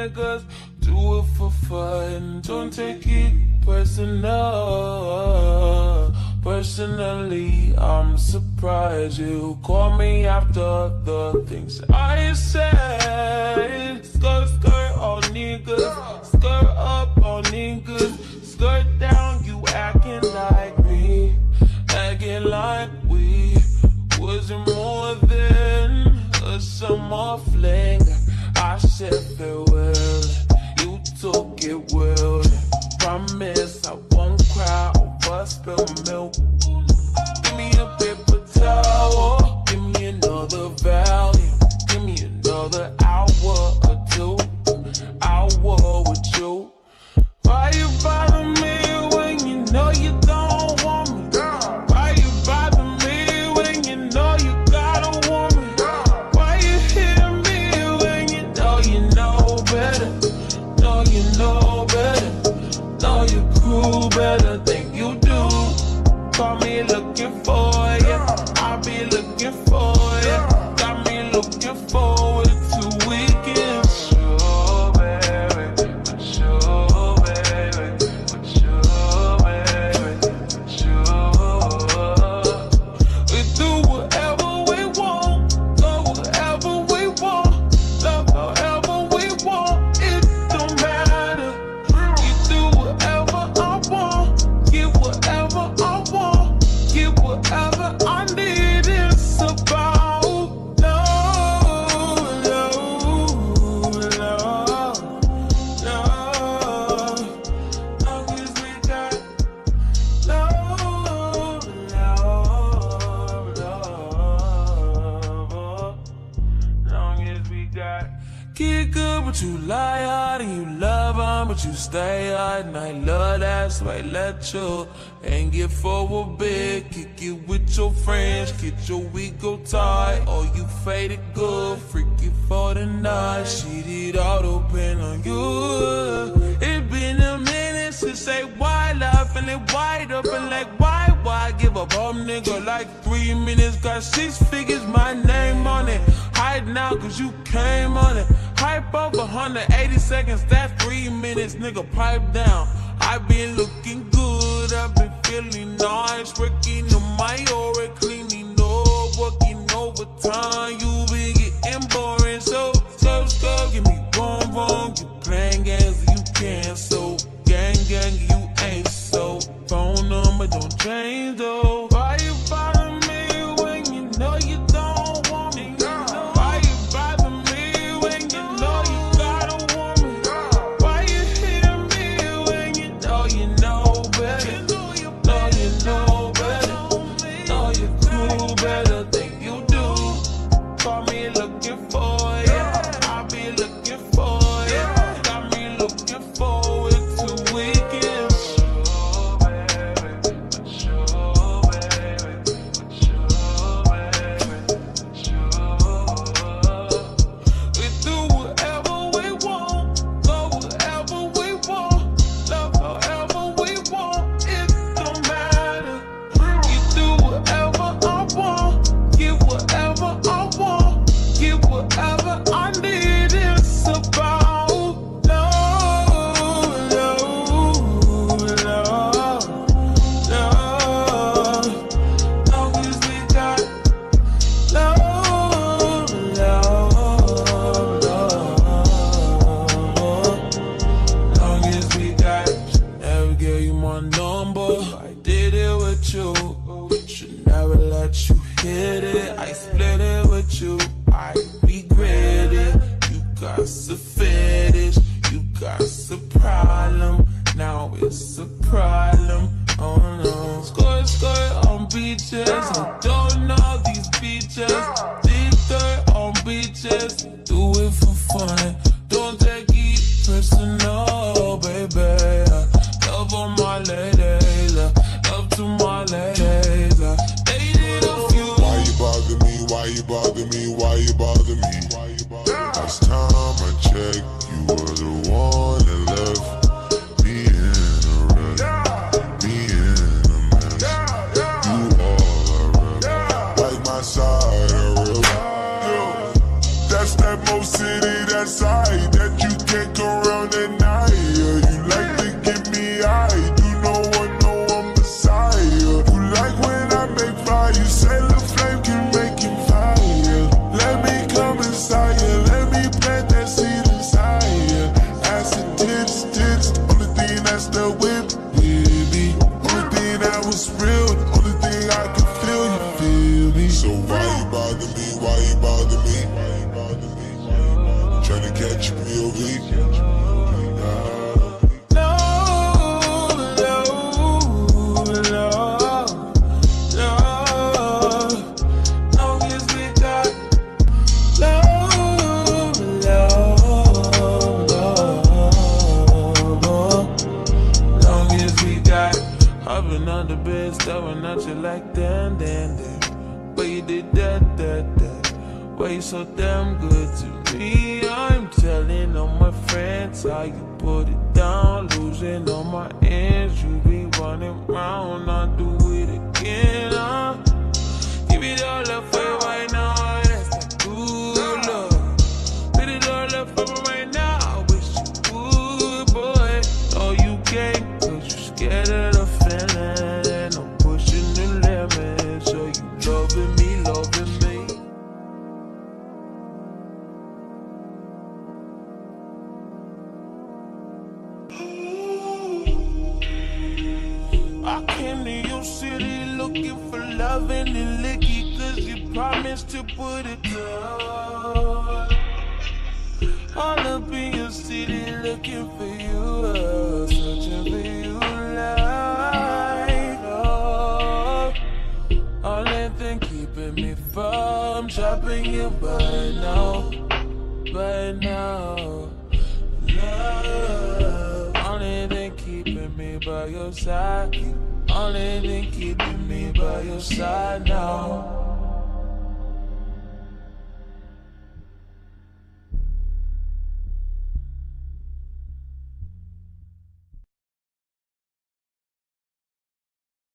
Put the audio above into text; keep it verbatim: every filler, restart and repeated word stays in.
niggas do it for fun. Don't take it personal. Personally, I'm surprised you call me after the things I said. Skirt, skirt on niggas, skirt up on niggas, skirt down, you acting like me, acting like we wasn't more than a summer fling. I said farewell, you took it well. Promise I won't cry over spilled milk. Give me a paper towel, give me another value, give me another hour or two, hour with you. Why you bother me when you know you don't want me? Why you bother me when you know you got a woman? Why you hit me when you know you know better? Know you know better, know your crew better than you do. Call me looking for ya, I'll be looking for ya. Got me looking forward to weekends. Sure, baby, but sure, baby, but sure, baby, but sure. We do whatever we want, go wherever we want, love however we want. It don't matter. We do whatever I want, give whatever I want, give whatever I need. It's about love, love, love, love. Long as we got love, love, love. Long as we got. Get good, but you lie hard and you love on, but you stay hard. And I love that, so I let you and get for a bit. Kick it with your friends, get your ego tight. Oh, you faded good, freaky for the night. Shit, it all depend on you. It been a minute since they wide up and they wide up and like why, why give up on nigga like three minutes? Got six figures, my name on it. Hide now cause you came on it. Hype up one hundred eighty seconds, that's three minutes, nigga, pipe down. I been looking good, I've been feeling nice. Working on my aura, cleaning up, working overtime. You been getting boring, so, so, so, give me boom, boom. You playing games, you can't, so gang, gang, you ain't so. Phone number don't change, though. Why you bother me when you know you don't want me? Why you bother me when you know you got a woman? Why you hit me when you know you know better? Know you know better, know your crew better than you do. Call me looking for ya, I'll be looking for ya. Got me looking forward to weekends. Sure, baby, but sure, baby, but sure, baby, but sure. We do whatever we want, go wherever we want, love however we want. It don't matter. We do whatever I want, give whatever I want, give whatever I need. It's about love, love, love, love. Long as we got love, love, love. Long as we got. Never gave you my number, I did it with you. Should never let you hit it. I split it with you, I regret it. You got a fetish, you got a problem. Now it's a problem. Oh no. Skirt, skirt on beaches. I don't know these beaches. Deep dirt on beaches. Do it for fun. Don't take it personal, baby. Love on my ladies. Love to my ladies. They did a few. Why you bother me? Why you bother me? Why you bother me? Last time I checked, you were the one that left me in a wreck, me in a mess. You all I rep, like my side of real. That's that Mo City, that side that you can't go I do no one know I'm Messiah. You like when I make fire, you say the flame can make him fire. Let me come inside you, let me plant that seed inside you. Acid tips, tips, only thing that's the whip, baby. Only thing that was real, the only thing I can feel, you feel me. So why you bother me, why you bother me? Tryna catch P O V. On the bed, staring at you like damn, damn, damn. But you did that, that, that. Why you so damn good to me? I'm telling all my friends how you put it down, losing all my ends. You be running round, I'll do it again. Huh? Give it all up for you right now, that's that good love. Put it all up for me right now, I wish you would, boy. Oh, you can't, cause you scared of the feeling. Loving me, loving me. I came to your city looking for loving and licky, cause you promised to put it down. All up in your city looking for you, uh, searching for you like oh. Only thing keeping me from dropping you by now, by now. Love, only thing keeping me by your side, only thing keeping me by your side now.